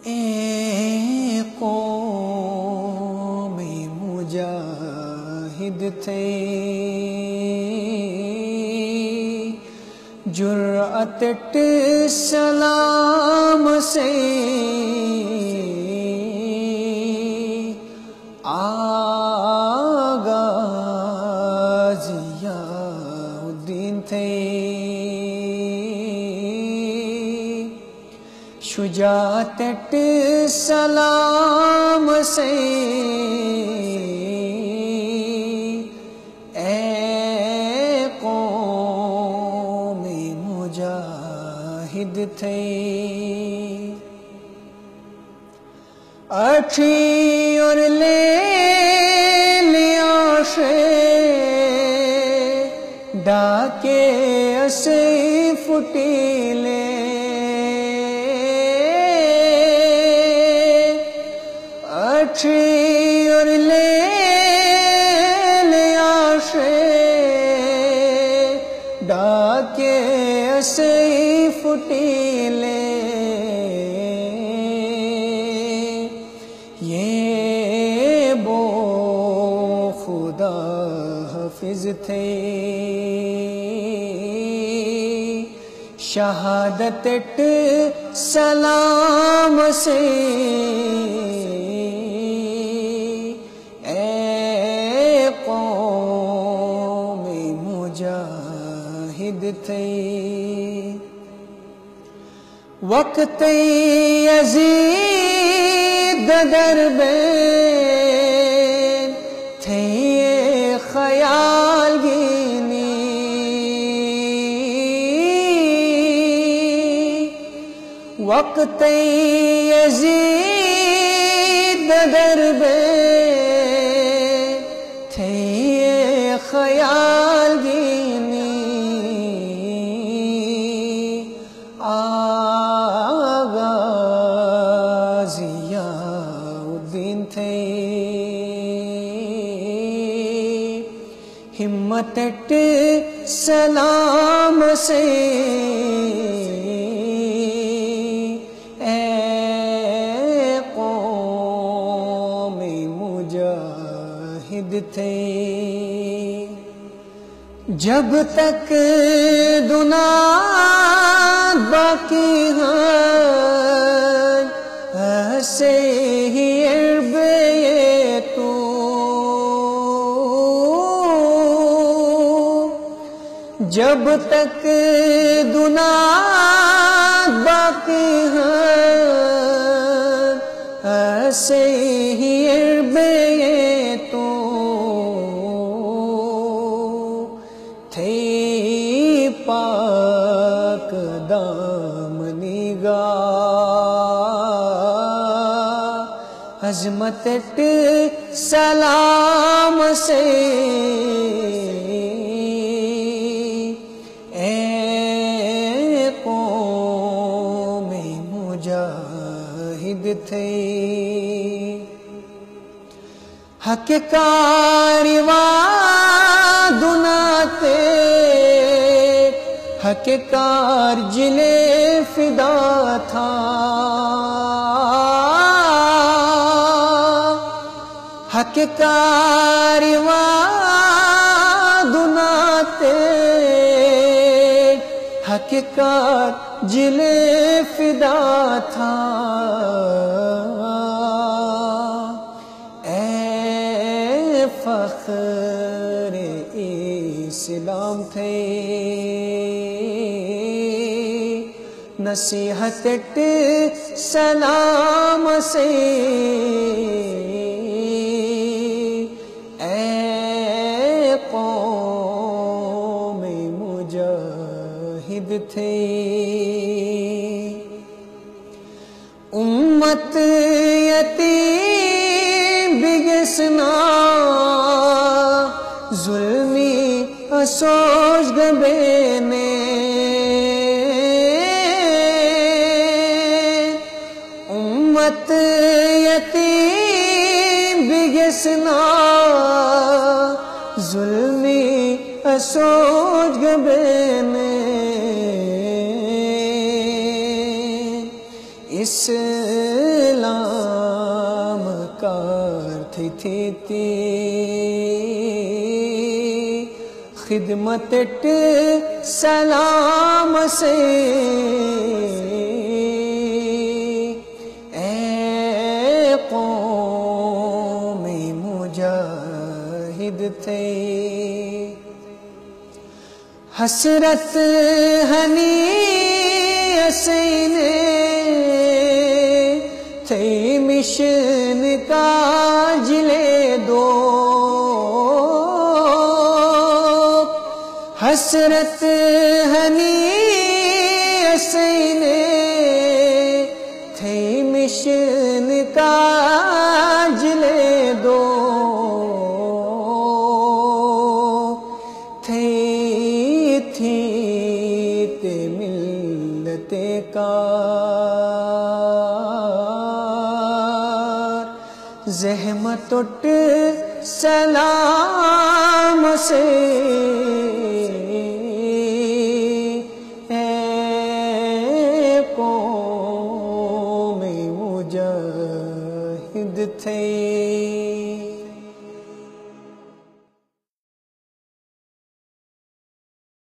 اے قوم مجاہد تھے، جرأت سلام سے آغاز ضیاءالدین تھے، شجاعت سلام سے اے قوم مجاہد تھے، اٹھی اور لے لیا ڈاکے اسے فٹیلے، اٹھی اور لے لیا ڈاکے اسے فٹیلے، یہ وہ خدا حافظ تھے، شہادت سلام سے اے قوم مجاہد تھے، وقت یزید دربین تھے یہ خیال گینی، وقت یزید دربین تھے یہ خیال گینی، ضیاءالدین تھے، ہمت سلام سے اے قوم مجاہد تھے، جب تک دنیا باقی ہے ایسے ہی عرب یہ تو، جب تک دنیا باقی ہے ایسے ہی عرب یہ تو، تھے پاک دامنی گاہ عظمت سلام سے اے قوم مجاہد تھے، حق کارواں دناتے حق کار جلے فدا تھا، حق کارواں دناتے حق کار جلے فدا تھا، اے فخر اسلام تھے، نصیحت سلام سے اے قوم مجاہد تھے، امت یتیم بگسنا ظلمی اسوج گبے نے، امت یتیم بگسنا ظلمی اسوج گبے نے، اس تھی خدمت سلام سے اے قوم مجاہد تھے حسرت ہنی اسینے تھے مشن کاجلے دو حسرت ہنی اسینے تھے مشن کاجلے دو تھے تھی تے ملت کار زحمت اٹھ سلام سے اے قوم مجاہد تھے